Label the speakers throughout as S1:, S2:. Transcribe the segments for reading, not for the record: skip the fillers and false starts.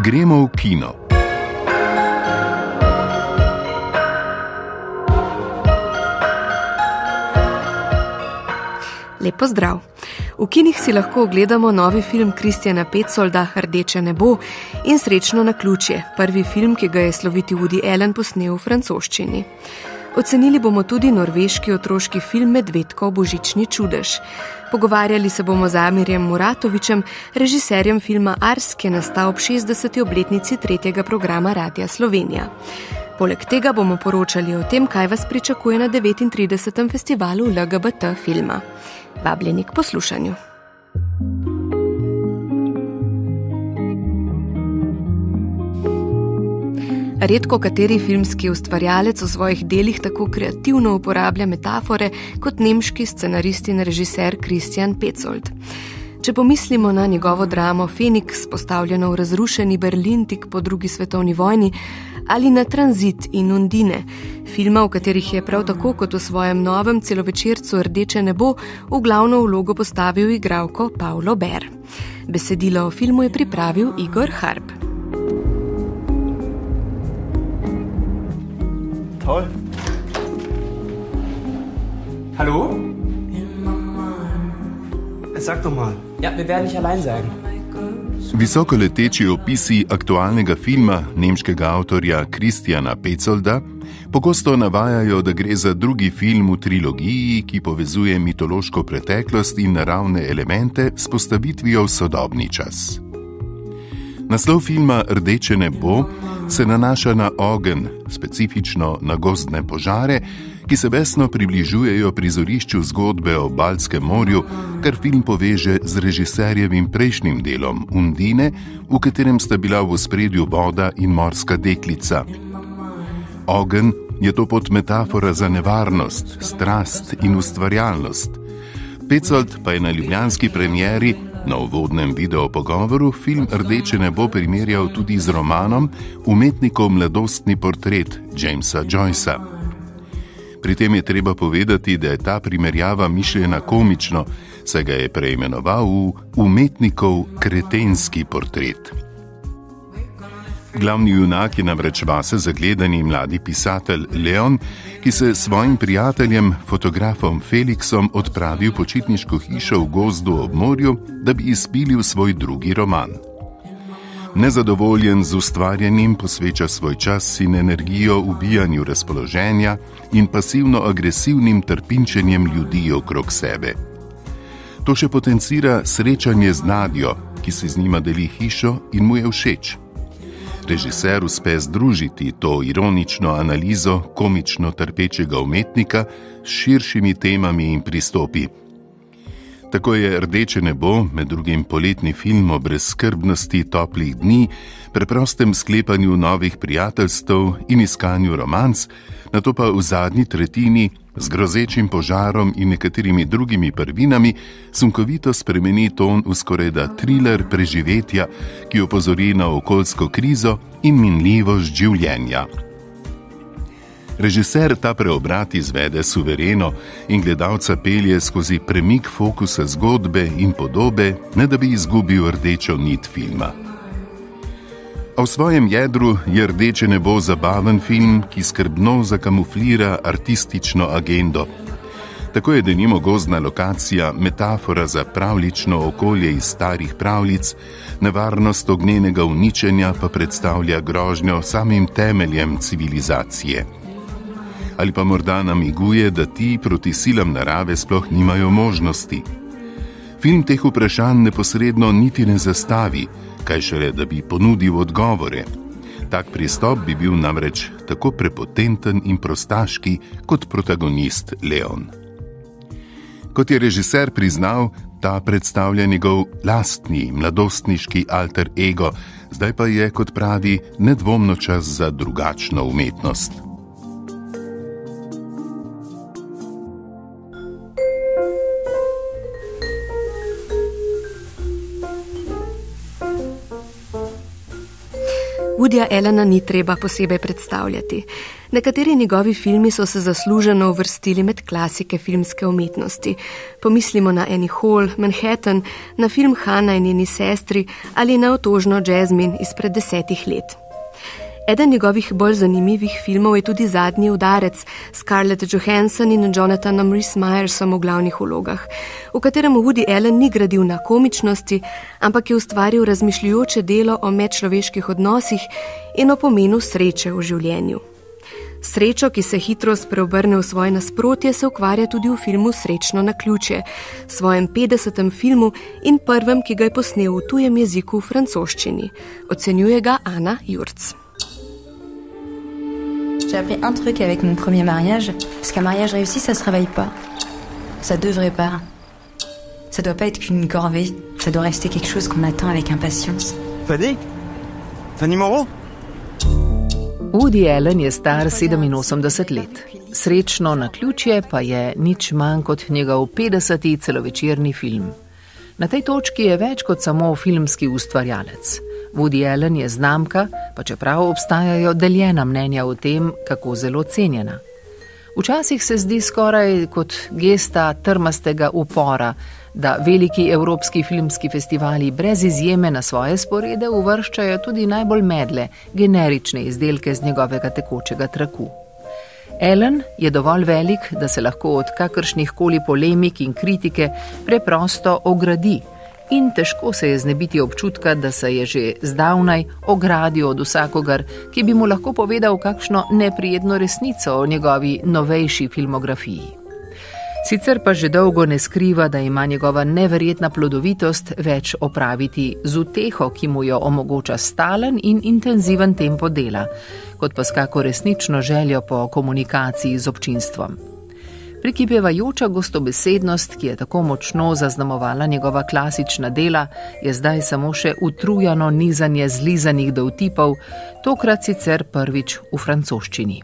S1: Gremo v kino.
S2: Lep pozdrav. V kinih si lahko ogledamo novi film Kristjana Petzoldta Rdeče nebo in Srečno naključje, prvi film, ki ga je sloviti Woody Allen posnel v francoščini. Ocenili bomo tudi norveški otroški film Medvedkov božični čudež. Pogovarjali se bomo z Amirjem Muratovićem, režiserjem filma Ars, ki je nastal ob 60. obletnici 3. programa Radia Slovenija. Poleg tega bomo poročali o tem, kaj vas pričakuje na 39. festivalu LGBT filma. Vabljeni k poslušanju. Redko kateri filmski ustvarjalec v svojih delih tako kreativno uporablja metafore kot nemški scenarist in režiser Kristjan Petzold. Če pomislimo na njegovo dramo Feniks, postavljeno v razrušeni Berlin tik po drugi svetovni vojni, ali na Tranzit in Undine, filma, v katerih je prav tako kot v svojem novem celovečercu Rdeče nebo v glavno vlogo postavil igralko Paulo Ber. Besedilo o filmu je pripravil Igor Harp.
S3: Toll. Hallo? Sag doch mal. Ja, wir werden nicht allein sein.
S1: Visokoleteči opisi aktualnega filma nemškega avtorja Kristjana Petzoldta pogosto navajajo, da gre za drugi film v trilogiji, ki povezuje mitološko preteklost in naravne elemente s postavitvijo v sodobni čas. Naslov filma Rdeče nebo se nanaša na ogenj, specifično na gozdne požare, ki se besno približujejo prizorišču zgodbe o Baltskem morju, kar film poveže z režiserjevim prejšnjim delom Undine, v katerem sta bila v ospredju voda in morska deklica. Ogenj je to pot metafora za nevarnost, strast in ustvarjalnost. Petzold pa je na ljubljanski premieri na uvodnem videopogovoru film Rdeče nebo primerjal tudi z romanom Umetnikov mladostni portret Jamesa Joycea. Pri tem je treba povedati, da je ta primerjava mišljena komično, saj ga je preimenoval v Umetnikov kretenski portret. Glavni junak je namreč vase zagledani mladi pisatelj Leon, ki se s svojim prijateljem, fotografom Felixom, odpravi v počitniško hišo v gozdu ob morju, da bi izpilil svoj drugi roman. Nezadovoljen z ustvarjanjem posveča svoj čas in energijo ubijanju razpoloženja in pasivno-agresivnim trpinčenjem ljudi okrog sebe. To še potencira srečanje z Nadjo, ki se z njima deli hišo in mu je všeč. Režiser uspe združiti to ironično analizo komično trpečega umetnika s širšimi temami in pristopi. Tako je Rdeče nebo, med drugim poletni film o brezskrbnosti toplih dni, preprostem sklepanju novih prijateljstev in iskanju romanc, nato pa v zadnji tretjini z grozečim požarom in nekaterimi drugimi prvinami sunkovito spremeni ton v skorajda triler preživetja, ki opozori na okoljsko krizo in minljivost življenja. Režiser ta preobrat izvede suvereno in gledalca pelje skozi premik fokusa zgodbe in podobe, ne da bi izgubil rdečo nit filma. A v svojem jedru je Rdeče nebo zabaven film, ki skrbno zakamuflira artistično agendo. Tako je denimo gozdna lokacija metafora za pravljično okolje iz starih pravljic, nevarnost ognjenega uničenja pa predstavlja grožnjo samim temeljem civilizacije. Ali pa morda namiguje, da ti proti silam narave sploh nimajo možnosti. Film teh vprašanj neposredno niti ne zastavi, kaj šele, da bi ponudil odgovore. Tak pristop bi bil namreč tako prepotenten in prostaški kot protagonist Leon. Kot je režiser priznal, ta predstavlja njegov lastni mladostniški alter ego, zdaj pa je, kot pravi, nedvomno čas za drugačno umetnost.
S2: Woodyja Allena ni treba posebej predstavljati. Nekateri njegovi filmi so se zasluženo uvrstili med klasike filmske umetnosti. Pomislimo na Annie Hall, Manhattan, na film Hana in njeni sestri ali na otožno Jasmine izpred 10 let. Eden njegovih bolj zanimivih filmov je tudi Zadnji udarec, Scarlett Johansson in Jonathanom Rhys-Meyersom v glavnih vlogah, v katerem Woody Allen ni gradil na komičnosti, ampak je ustvaril razmišljujoče delo o medčloveških odnosih in o pomenu sreče v življenju. Srečo, ki se hitro spreobrne v svoje nasprotje, se ukvarja tudi v filmu Srečno naključje, svojem 50. filmu in prvem, ki ga je posnel v tujem jeziku v francoščini. Ocenjuje ga Ana Jurc.
S4: J'ai appris un truc avec mon premier mariage, parce qu'un mariage réussi, ça se réveille pas. Ça devrait pas. Ça doit pas être qu'une corvée, ça doit rester quelque chose qu'on attend avec impatience.
S3: Fanny? Fanny Moreau?
S5: Woody Allen je star 87 let. Srečno naključje pa je nič manj kot njegov 50. celovečerni film. Na tej točki je več kot samo filmski ustvarjalec. Woody Allen je znamka, pa čeprav obstajajo deljena mnenja o tem, kako zelo cenjena. Včasih se zdi skoraj kot gesta trmastega upora, da veliki evropski filmski festivali brez izjeme na svoje sporede uvrščajo tudi najbolj medle, generične izdelke z njegovega tekočega traku. Allen je dovolj velik, da se lahko od kakršnih koli polemik in kritike preprosto ogradi in težko se je znebiti občutka, da se je že zdavnaj ogradil od vsakogar, ki bi mu lahko povedal kakšno neprijetno resnico o njegovi novejši filmografiji. Sicer pa že dolgo ne skriva, da ima njegova neverjetna plodovitost več opraviti z uteho, ki mu jo omogoča stalen in intenziven tempo dela, kot pa s kako resnično željo po komunikaciji z občinstvom. Prikipevajoča gostobesednost, ki je tako močno zaznamovala njegova klasična dela, je zdaj samo še utrujano nizanje zlizanih dovtipov, tokrat sicer prvič v francoščini.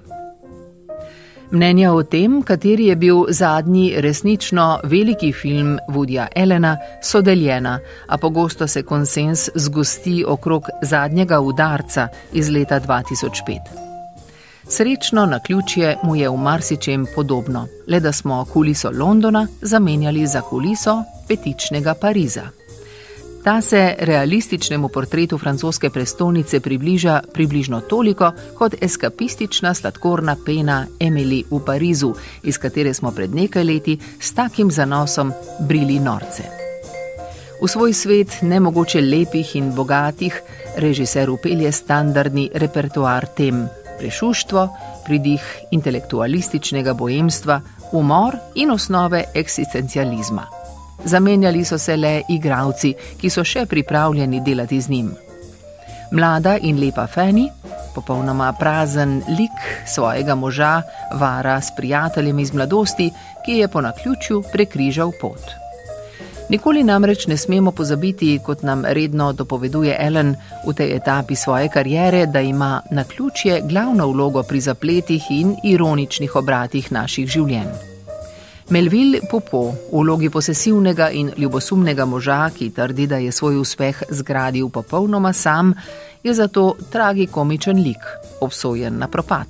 S5: Mnenja o tem, kateri je bil zadnji resnično veliki film Woodyja Allena, so deljena, a pogosto se konsenz zgosti okrog Zadnjega udarca iz leta 2005. Srečno naključje mu je v marsičem podobno, le da smo kuliso Londona zamenjali za kuliso petičnega Pariza. Ta se realističnemu portretu francoske prestolnice približa približno toliko kot eskapistična sladkorna pena Emily v Parizu, iz katere smo pred nekaj leti s takim zanosom brili norce. V svoj svet nemogoče lepih in bogatih režiser vpelje standardni repertoar tem: prešuštvo, pridih intelektualističnega boemstva, umor in osnove eksistencializma. Zamenjali so se le igralci, ki so še pripravljeni delati z njim. Mlada in lepa Fanny, popolnoma prazen lik svojega moža, vara s prijateljem iz mladosti, ki je po naključju prekrižal pot. Nikoli namreč ne smemo pozabiti, kot nam redno dopoveduje Allen v tej etapi svoje kariere, da ima naključje glavno vlogo pri zapletih in ironičnih obratih naših življenj. Melville Poupeau v vlogi posesivnega in ljubosumnega moža, ki trdi, da je svoj uspeh zgradil popolnoma sam, je zato tragikomičen lik, obsojen na propad.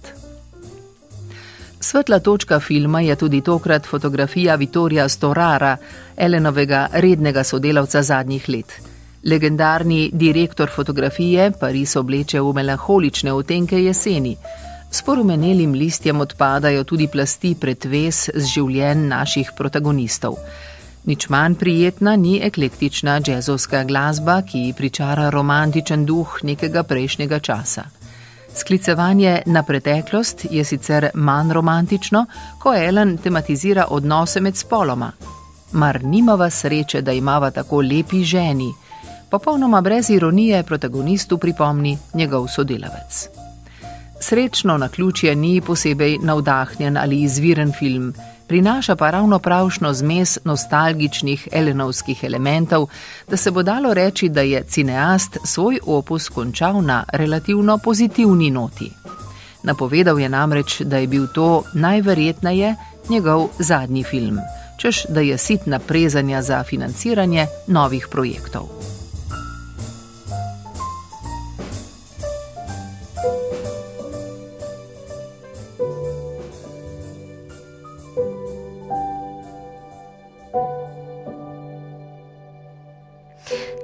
S5: Svetla točka filma je tudi tokrat fotografija Vittorija Storara, Allenovega rednega sodelavca zadnjih let. Legendarni direktor fotografije Pariz obleče v melanholične odtenke jeseni. S porumenelim listjem odpadajo tudi plasti pretvez z življenj naših protagonistov. Nič manj prijetna ni eklektična džezovska glasba, ki pričara romantičen duh nekega prejšnjega časa. Sklicevanje na preteklost je sicer manj romantično, ko Allen tematizira odnose med spoloma. Mar nimava sreče, da imava tako lepi ženi? Popolnoma brez ironije protagonistu pripomni njegov sodelavec. Srečno naključje ni posebej navdahnjen ali izviren film, prinaša pa ravno pravšno zmes nostalgičnih Allenovskih elementov, da se bo dalo reči, da je cineast svoj opus končal na relativno pozitivni noti. Napovedal je namreč, da je bil to najverjetneje njegov zadnji film, češ da je sit naprezanja za financiranje novih projektov.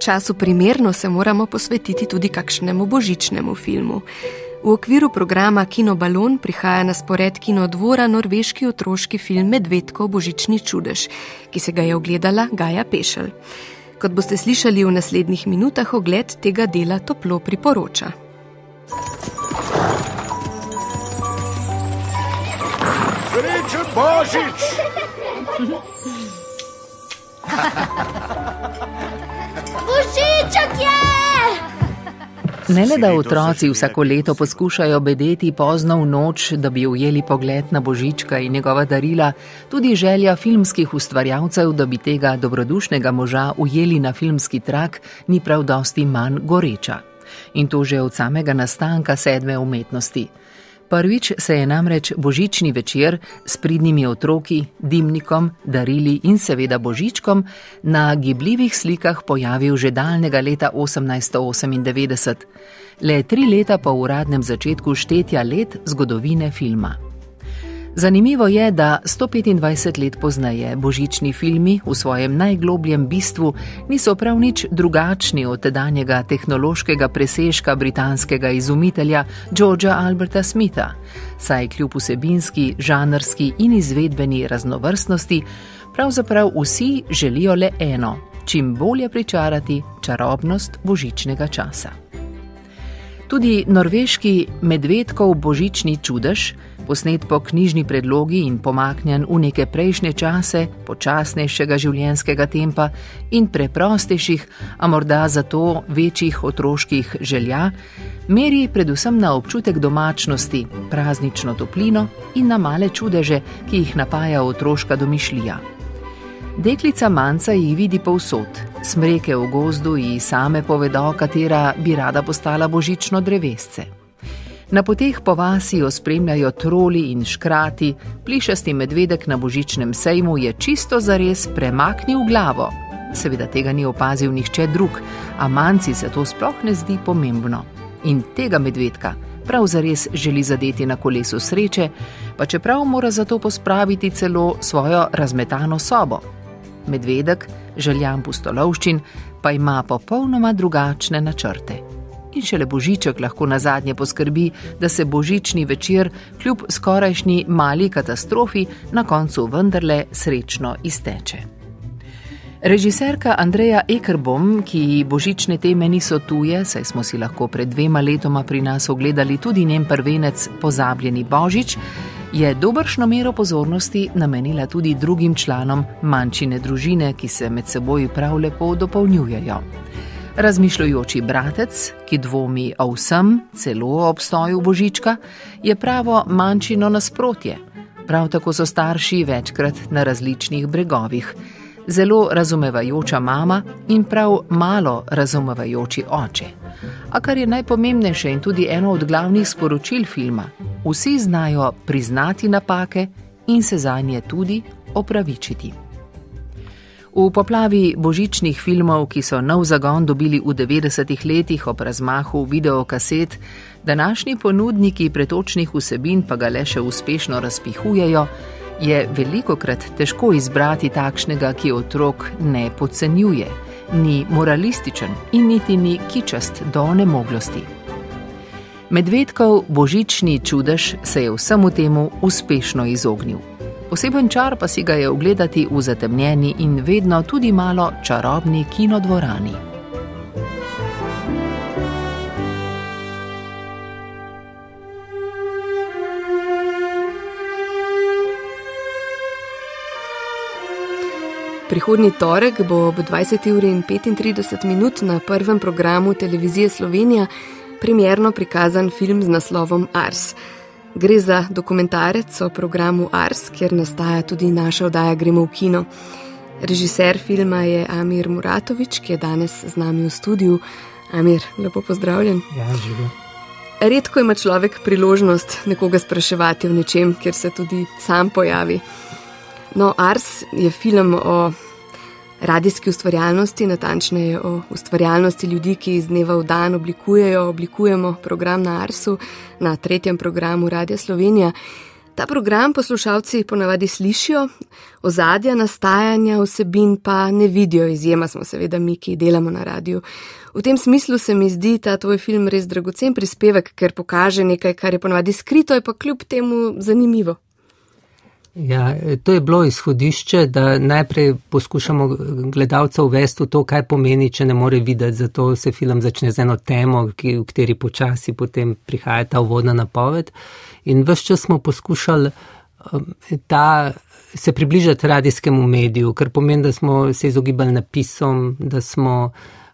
S2: času primerno se moramo posvetiti tudi kakšnemu božičnemu filmu. V okviru programa Kino Balon prihaja na spored Kinodvora norveški otroški film Medvedkov božični čudež, ki se ga je ogledala Gaja Pešelj. Kot boste slišali v naslednjih minutah, ogled tega dela toplo priporoča.
S6: Srečen Božič!
S7: Božiček je!
S5: Ne le, da otroci vsako leto poskušajo bedeti pozno v noč, da bi ujeli pogled na Božička in njegova darila, tudi želja filmskih ustvarjalcev, da bi tega dobrodušnega moža ujeli na filmski trak, ni prav dosti manj goreča. In to že od samega nastanka 7. umetnosti. Prvič se je namreč božični večer s pridnimi otroki, dimnikom, darili in seveda Božičkom na gibljivih slikah pojavil že daljnega leta 1898, le 3 leta po uradnem začetku štetja let zgodovine filma. Zanimivo je, da 125 let pozneje božični filmi v svojem najglobljem bistvu niso prav nič drugačni od tedanjega tehnološkega presežka britanskega izumitelja Georgea Alberta Smitha, saj kljub vsebinski, žanrski in izvedbeni raznovrstnosti pravzaprav vsi želijo le eno, čim bolje pričarati čarobnost božičnega časa. Tudi norveški Medvedkov božični čudež, posnet po knjižni predlogi in pomaknjen v neke prejšnje čase, počasnejšega življenjskega tempa in preprostejših, a morda zato večjih otroških želja, meri predvsem na občutek domačnosti, praznično toplino in na male čudeže, ki jih napaja otroška domišljija. Deklica Manca jih vidi povsod, smreke v gozdu ji same povedo, katera bi rada postala božično drevesce. Na poteh po vasi jo spremljajo troli in škrati, plišasti medvedek na božičnem sejmu je čisto zares premaknil glavo. Seveda tega ni opazil nihče drug, a Manci se to sploh ne zdi pomembno. In tega medvedka prav zares želi zadeti na kolesu sreče, pa čeprav mora zato pospraviti celo svojo razmetano sobo. Medvedek, željan pustolovščin, pa ima popolnoma drugačne načrte. In šele Božiček lahko nazadnje poskrbi, da se božični večer kljub skorajšnji mali katastrofi na koncu vendarle srečno izteče. Režiserka Andreja Ekerbom, ki božične teme niso tuje, saj smo si lahko pred 2 letoma pri nas ogledali tudi njen prvenec Pozabljeni Božič, je dobršno mero pozornosti namenila tudi drugim članom manjšine družine, ki se med seboj prav lepo dopolnjujejo. Razmišljujoči bratec, ki dvomi o vsem, celo o obstoju Božička, je pravo manjšino nasprotje. Prav tako so starši večkrat na različnih bregovih. Zelo razumevajoča mama in prav malo razumevajoči oče. A kar je najpomembnejše in tudi eno od glavnih sporočil filma, vsi znajo priznati napake in se zanje tudi opravičiti. V poplavi božičnih filmov, ki so nov zagon dobili v 90. letih ob razmahu videokaset, današnji ponudniki pretočnih vsebin pa ga le še uspešno razpihujejo, je velikokrat težko izbrati takšnega, ki otrok ne podcenjuje, ni moralističen in niti ni kičast do onemoglosti. Medvedkov božični čudež se je vsemu temu uspešno izognil. Poseben čar pa si ga je ogledati v zatemnjeni in vedno tudi malo čarobni kinodvorani.
S2: Prihodnji torek bo ob 20:35 na prvem programu Televizije Slovenija premierno prikazan film z naslovom Ars. Gre za dokumentarec o programu Ars, kjer nastaja tudi naša oddaja Gremo v kino. Režiser filma je Amir Muratović, ki je danes z nami v studiu. Amir, lepo pozdravljen.
S8: Ja, živijo.
S2: Redko ima človek priložnost nekoga spraševati o nečem, kjer se tudi sam pojavi. No, Ars je film o radijski ustvarjalnosti, natančneje o ustvarjalnosti ljudi, ki iz dneva v dan oblikujemo program na Arsu, na 3. programu Radia Slovenija. Ta program poslušalci ponavadi slišijo, ozadja nastajanja vsebin pa ne vidijo, izjema smo seveda mi, ki delamo na radiju. V tem smislu se mi zdi ta tvoj film res dragocen prispevek, ker pokaže nekaj, kar je ponavadi skrito, je pa kljub temu zanimivo.
S7: Ja, to je bilo izhodišče, da najprej poskušamo gledalca uvesti v to, kaj pomeni, če ne more videti. Zato se film začne z eno temo, v kateri počasi potem prihaja ta uvodna napoved. In ves čas smo poskušali se približati radijskemu mediju, kar pomeni, da smo se izogibali napisom, da smo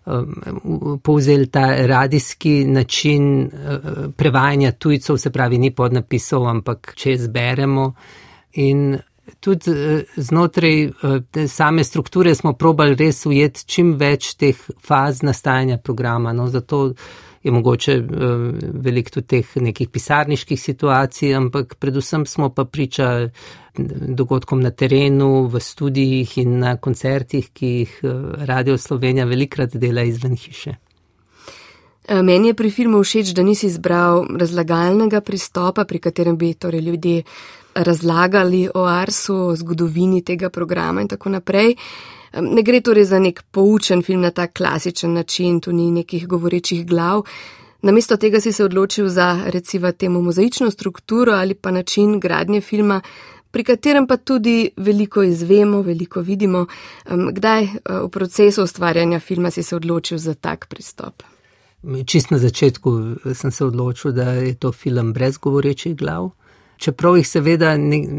S7: povzeli ta radijski način prevajanja tujcev, se pravi ni podnapisov, ampak če zberemo. In tudi znotraj same strukture smo probali res ujeti čim več teh faz nastajanja programa. No, zato je mogoče veliko tudi teh nekih pisarniških situacij, ampak predvsem smo pa priča dogodkom na terenu, v studijih in na koncertih, ki jih Radio Slovenija velikrat dela izven hiše.
S2: Meni je pri filmu všeč, da nisi izbral razlagalnega pristopa, pri katerem bi torej ljudje razlagali o Arsu, o zgodovini tega programa in tako naprej. Ne gre torej za nek poučen film na tak klasičen način, tu ni nekih govorečih glav. Namesto tega si se odločil za, recimo temu, mozaično strukturo ali pa način gradnje filma, pri katerem pa tudi veliko izvemo, veliko vidimo. Kdaj v procesu ustvarjanja filma si se odločil za tak pristop?
S7: Čist na začetku sem se odločil, da je to film brez govorečih glav. Čeprav jih seveda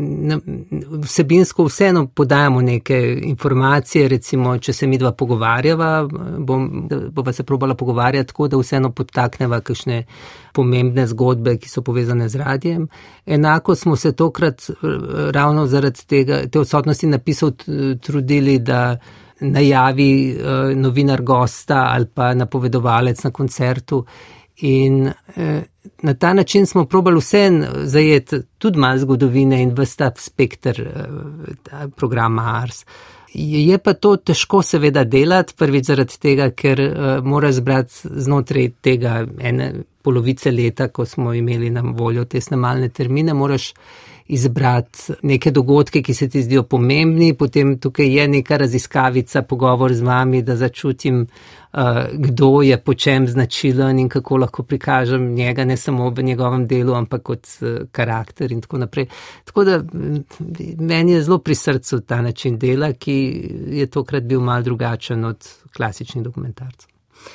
S7: vsebinsko vseeno podajamo neke informacije, recimo, če se midva pogovarjava, bova se probala pogovarjati tako, da vseeno podtakneva kakšne pomembne zgodbe, ki so povezane z radijem. Enako smo se tokrat ravno zaradi te odsotnosti napisov trudili, da najavi novinar gosta ali pa napovedovalec na koncertu. In na ta način smo probali vse zajeti tudi malo zgodovine in ves ta spektr programa Ars. Je pa to težko seveda delati, prvič zaradi tega, ker mora zbrati znotraj tega ene polovice leta, ko smo imeli na voljo te snemalne termine, moraš izbrati neke dogodke, ki se ti zdijo pomembni, potem tukaj je neka raziskavica, pogovor z vami, da začutim, kdo je po čem značilen in kako lahko prikažem njega, ne samo v njegovem delu, ampak kot karakter in tako naprej. Tako da meni je zelo pri srcu ta način dela, ki je tokrat bil malo drugačen od klasičnih dokumentarcev.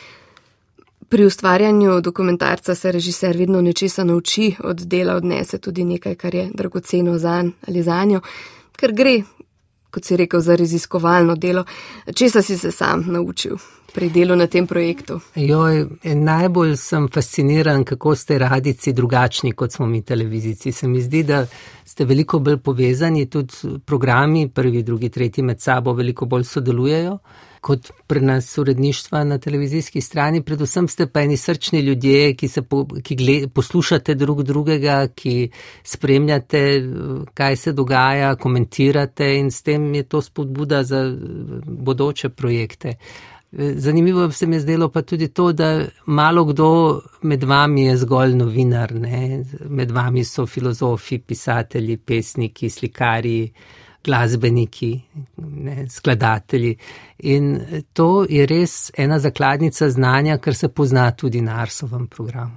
S2: Pri ustvarjanju dokumentarca se režiser vedno nečesa nauči, od dela odnese tudi nekaj, kar je dragoceno zanj ali zanjo, ker gre, kot si rekel, za raziskovalno delo. Česa si se sam naučil pri delu na tem projektu?
S7: Najbolj sem fasciniran, kako ste radijci drugačni, kot smo mi televizijci. Se mi zdi, da ste veliko bolj povezani, tudi programi, prvi, drugi, tretji med sabo veliko bolj sodelujejo kot pri nas uredništva na televizijski strani. Predvsem ste pa eni srčni ljudje, ki poslušate drug drugega, ki spremljate, kaj se dogaja, komentirate in s tem je to spodbuda za bodoče projekte. Zanimivo se mi je zdelo pa tudi to, da malo kdo med vami je zgolj novinar, ne? Med vami so filozofi, pisatelji, pesniki, slikarji, glasbeniki, skladatelji. In to je res ena zakladnica znanja, kar se pozna tudi na Arsovem programu.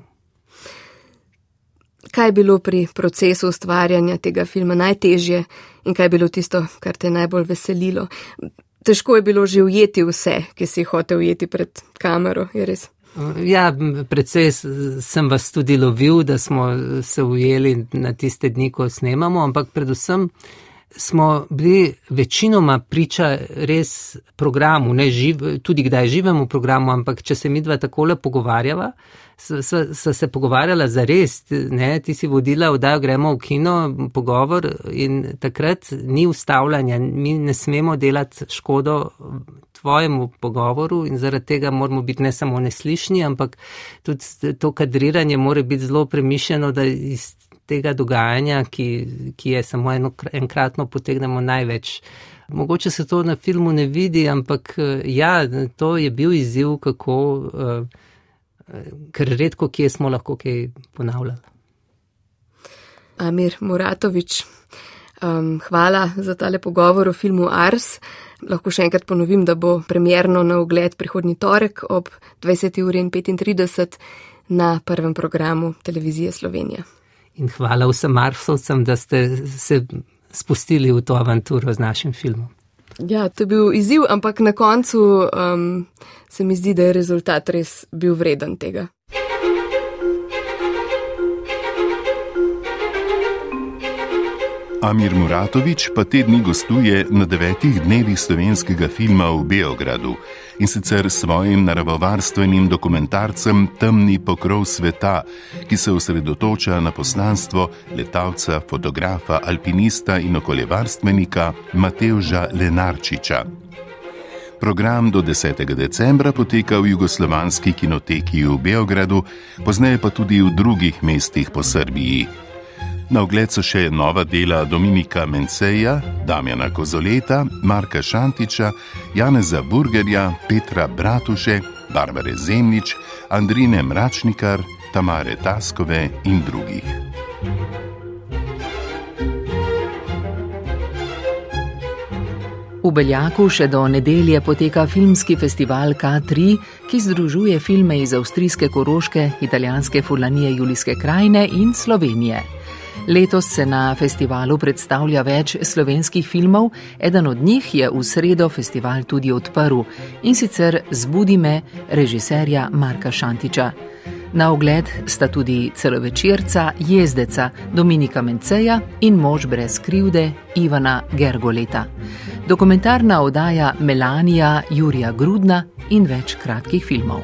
S2: Kaj je bilo pri procesu ustvarjanja tega filma najtežje in kaj je bilo tisto, kar te najbolj veselilo? Težko je bilo že ujeti vse, ki si hotel ujeti pred kamero, je res?
S7: Ja, predvsej sem vas tudi lovil, da smo se ujeli na tiste dni, ko snemamo, ampak predvsem smo bili večinoma priča res programu, tudi kdaj živemo v programu, ampak če se midva takole pogovarjava, so se pogovarjala zares, ne, ti si vodila oddajo Gremo v kino, pogovor in takrat ni ustavljanja, mi ne smemo delati škodo tvojemu pogovoru in zaradi tega moramo biti ne samo neslišni, ampak tudi to kadriranje mora biti zelo premišljeno, da iz tega dogajanja, ki je samo enkratno, potegnemo največ. Mogoče se to na filmu ne vidi, ampak ja, to je bil izziv, ker redko kje smo lahko kaj ponavljali.
S2: Amir Muratović. Hvala za tale pogovor o filmu Ars. Lahko še enkrat ponovim, da bo premierno na ogled prihodnji torek ob 20:35 na prvem programu Televizije Slovenija.
S7: In hvala vsem Arsovcem, da ste se spustili v to avanturo z našim filmom.
S2: Ja, to je bil izziv, ampak na koncu se mi zdi, da je rezultat res bil vreden tega.
S1: Amir Muratović pa te dni gostuje na 9 dnevih slovenskega filma v Beogradu in sicer s svojim naravovarstvenim dokumentarcem Temni pokrov sveta, ki se osredotoča na poslanstvo letalca, fotografa, alpinista in okoljevarstvenika Matevža Lenarčiča. Program do 10. decembra poteka v Jugoslovanski kinoteki v Beogradu, pozneje pa tudi v drugih mestih po Srbiji. Na ogled so še nova dela Dominika Menceja, Damjana Kozoleta, Marka Šantiča, Janeza Burgerja, Petra Bratuše, Barbare Zemljič, Andrine Mračnikar, Tamare Taskove in drugih.
S5: V Beljaku še do nedelje poteka filmski festival K3, ki združuje filme iz avstrijske Koroške, italijanske Furlanije Julijske krajine in Slovenije. Letos se na festivalu predstavlja več slovenskih filmov, eden od njih je v sredo festival tudi odprl, in sicer Zbudi me režiserja Marka Šantiča. Na ogled sta tudi celovečerca Jezdeca Dominika Menceja in Mož brez krivde Ivana Gergoleta. Dokumentarna oddaja Melanija Jurija Grudna in več kratkih filmov.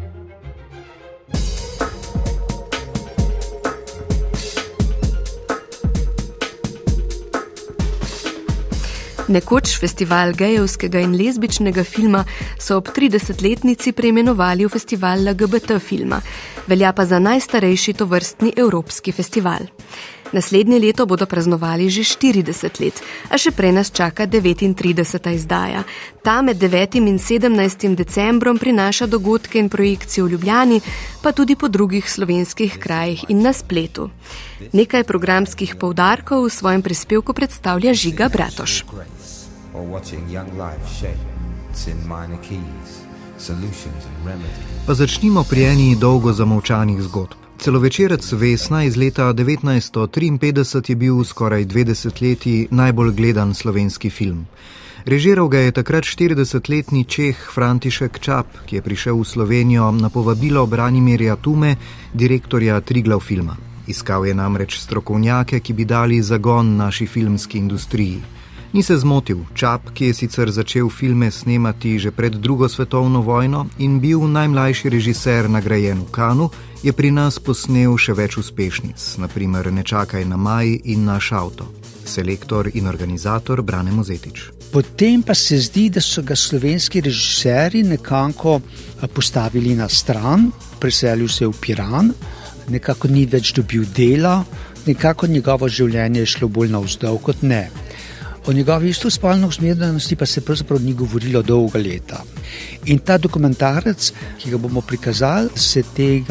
S2: Nekoč festival gejevskega in lezbičnega filma so ob 30-letnici preimenovali v festival LGBT filma, velja pa za najstarejši tovrstni evropski festival. Naslednje leto bodo praznovali že 40 let, a še prej nas čaka 39. izdaja. Ta med 9. in 17. decembrom prinaša dogodke in projekcije v Ljubljani, pa tudi po drugih slovenskih krajih in na spletu. Nekaj programskih poudarkov v svojem prispevku predstavlja Žiga Bratoš.
S8: Pa začnimo pri eni dolgo zamolčanih zgodb. Celovečerec Vesna iz leta 1953 je bil skoraj 2 desetletji najbolj gledan slovenski film. Režiral ga je takrat 40-letni Čeh František Čap, ki je prišel v Slovenijo na povabilo Branimirja Tume, direktorja Triglav filma. Iskal je namreč strokovnjake, ki bi dali zagon naši filmski industriji. Ni se zmotil, Čap, ki je sicer začel filme snemati že pred drugo svetovno vojno in bil najmlajši režiser nagrajen v Kanu, je pri nas posnel še več uspešnic, naprimer Ne čakaj na maj in Naš avto. Selektor in organizator Brane Mozetič.
S9: Potem pa se zdi, da so ga slovenski režiserji nekako postavili na stran, preselil se v Piran, nekako ni več dobil dela, nekako njegovo življenje je šlo bolj navzdol kot ne. O njegovi istospolni usmerjenosti pa se pravzaprav ni govorilo dolga leta. In ta dokumentarec, ki ga bomo prikazali, se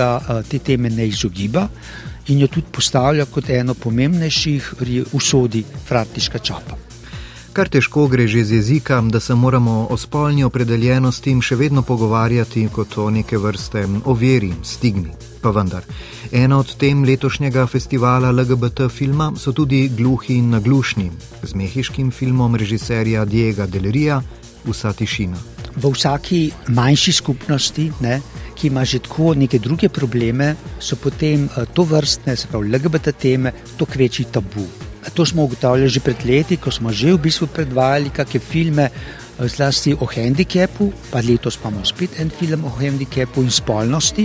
S9: te teme ne izogiba in jo tudi postavlja kot eno pomembnejših usodi Františka Čapa.
S8: Kar težko gre že z jezika, da se moramo o spolni opredeljenosti še vedno pogovarjati kot o neke vrste oviri, stigmi. Pa vendar, ena od tem letošnjega festivala LGBT filma so tudi Gluhi in naglušni, z mehiškim filmom režiserja Diega Delerija Vsa tišina.
S9: V vsaki manjši skupnosti, ki ima že tako neke druge probleme, so potem to vrstne, se pravi LGBT teme, to kvečji tabu. To smo ugotavljali že pred leti, ko smo že v bistvu predvajali kakšne filme zlasti o hendikepu, pa letos pa imamo spet en film o hendikepu in spolnosti.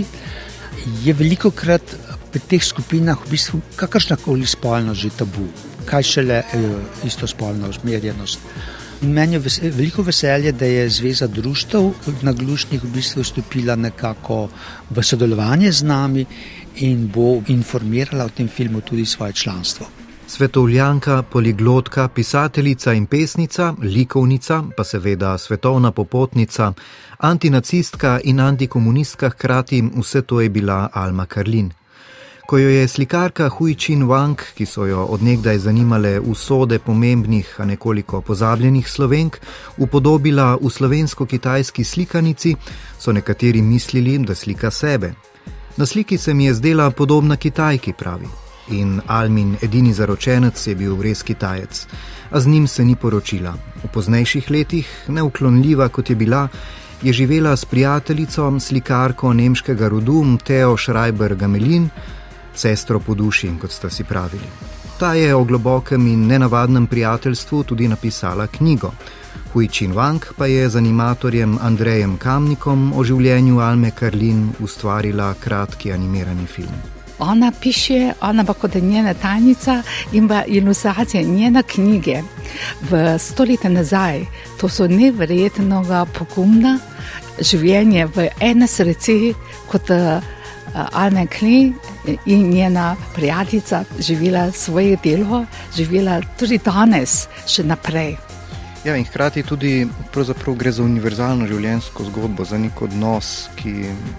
S9: Je veliko krat pri teh skupinah v bistvu kakršnakoli spolnost že tabu, kaj šele istospolna usmerjenost. Meni je veliko veselje, da je Zveza društev naglušnih v bistvu vstopila nekako v sodelovanje z nami in bo informirala o tem filmu tudi svoje članstvo.
S8: Svetovljanka, poliglotka, pisateljica in pesnica, likovnica, pa seveda svetovna popotnica, antinacistka in antikomunistka hkrati, vse to je bila Alma Karlin. Ko jo je slikarka Hui Chin Wang, ki so jo odnegdaj zanimale usode pomembnih, a nekoliko pozabljenih Slovenk, upodobila v slovensko-kitajski slikanici, so nekateri mislili, da slika sebe. Na sliki se mi je zdela podobna Kitajki, pravi. In Almin edini zaročenec je bil res Kitajec, a z njim se ni poročila. V poznejših letih, neuklonljiva kot je bila, je živela s prijateljico, slikarko nemškega rodu Theo Schreiber-Gamelin, sestro po duši, kot sta si pravili. Ta je o globokem in nenavadnem prijateljstvu tudi napisala knjigo. Hui Chin Wang pa je z animatorjem Andrejem Kamnikom o življenju Alme Karlin ustvarila kratki animirani film.
S10: Ona piše, ona pa kot njena tajnica in pa ilustracija njene knjige v 100 let nazaj. To so neverjetnoga pogumna življenje v ene srce kot Alma Karlin in njena prijateljica živela svoje delo, živela tudi danes še naprej.
S8: Ja, in hkrati tudi pravzaprav gre za univerzalno življenjsko zgodbo, za nek odnos, ki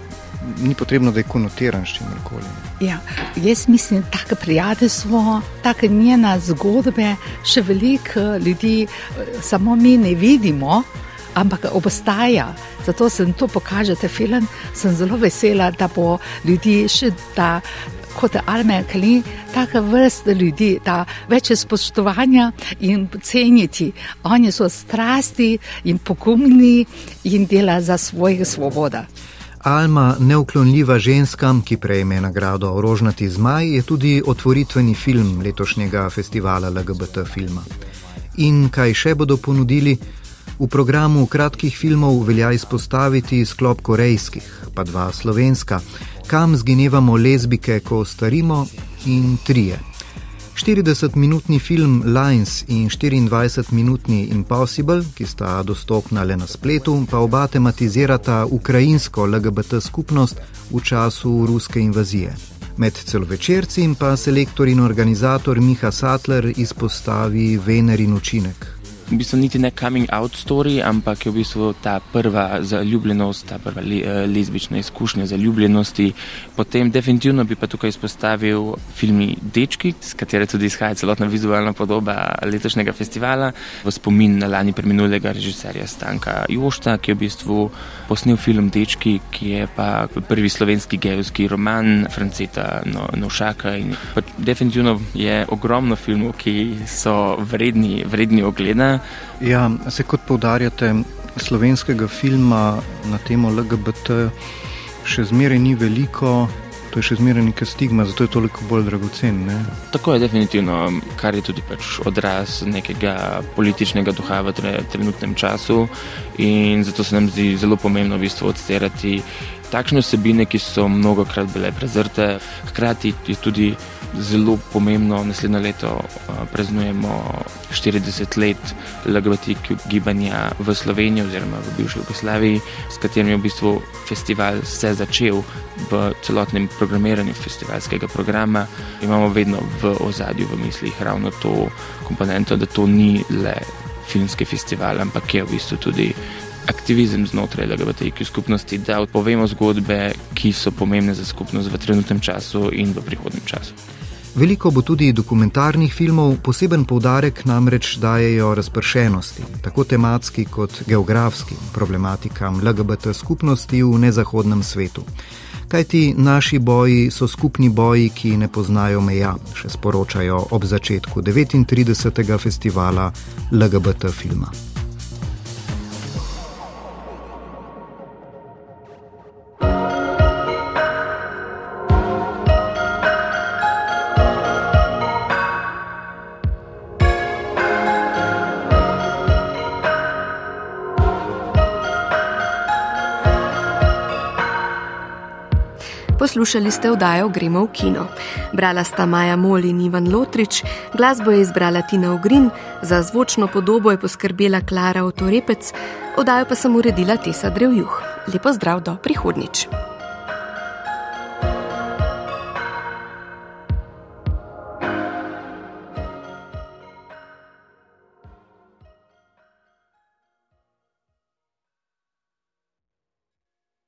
S8: ni potrebno, da je konotiran s čimkoli.
S10: Ja, jaz mislim, tako prijateljstvo, tako njena zgodbe, še veliko ljudi samo mi ne vidimo, ampak obstaja. Zato sem to pokažete film, sem zelo vesela, da bo ljudi še da kot Alma Karlin, taka vrsta ljudi, da več spoštovanja in ceniti. Oni so strasti in pogumni in dela za svojo svobodo.
S8: Alma, neuklonljiva ženskam, ki prejme nagrado Rožnati zmaj, je tudi otvoritveni film letošnjega festivala LGBT filma. In kaj še bodo ponudili? V programu kratkih filmov velja izpostaviti sklop korejskih, pa 2 slovenska, Kam zginevamo lezbike, ko starimo, in 3. 40-minutni film Lines in 24-minutni Impossible, ki sta dostopna le na spletu, pa oba tematizirata ukrajinsko LGBT skupnost v času ruske invazije. Med celovečerci pa selektor in organizator Miha Sattler izpostavi Venerin učinek.
S11: V bistvu niti ne coming out story, ampak je v bistvu ta prva zaljubljenost, ta prva lezbična izkušnja zaljubljenosti. Potem definitivno bi pa tukaj izpostavil filmi Dečki, s katere tudi izhaja celotna vizualna podoba letošnjega festivala, v spomin na lani preminulega režiserja Stanka Jošta, ki je v bistvu posnel film Dečki, ki je pa prvi slovenski gejevski roman Franceta Novšaka. In definitivno je ogromno filmov, ki so vredni ogleda.
S8: Ja, se kot poudarjate, slovenskega filma na temo LGBT še zmeraj ni veliko, to je še zmeraj neka stigma, zato je toliko bolj dragocen, ne?
S11: Tako je definitivno, kar je tudi odraz nekega političnega duha v trenutnem času in zato se nam zdi zelo pomembno v bistvu odsterati takšne vsebine, ki so mnogokrat bile prezrte. Hkrati je tudi zelo pomembno, naslednje leto praznujemo 40 let LGBTQ gibanja v Sloveniji oziroma v bivši Jugoslaviji, s katerim je v bistvu festival se začel v celotnem programiranju festivalskega programa. Imamo vedno v ozadju v mislih ravno to komponento, da to ni le filmski festival, ampak je v bistvu tudi aktivizem znotraj LGBTQ skupnosti, da odpovemo zgodbe, ki so pomembne za skupnost v trenutnem času in v prihodnem času.
S8: Veliko bo tudi dokumentarnih filmov, poseben poudarek namreč dajejo razpršenosti, tako tematski kot geografski, problematikam LGBT skupnosti v nezahodnem svetu. Kajti naši boji so skupni boji, ki ne poznajo meja, še sporočajo ob začetku 39. festivala LGBT filma.
S2: Poslušali ste oddajo Gremo v kino. Brala sta Maja Mol in Ivan Lotrič, glasbo je izbrala Tina Ogrin, za zvočno podobo je poskrbela Klara Otorepec, oddajo pa sem uredila Tesa Drevjuh. Lepo zdrav do prihodnjič.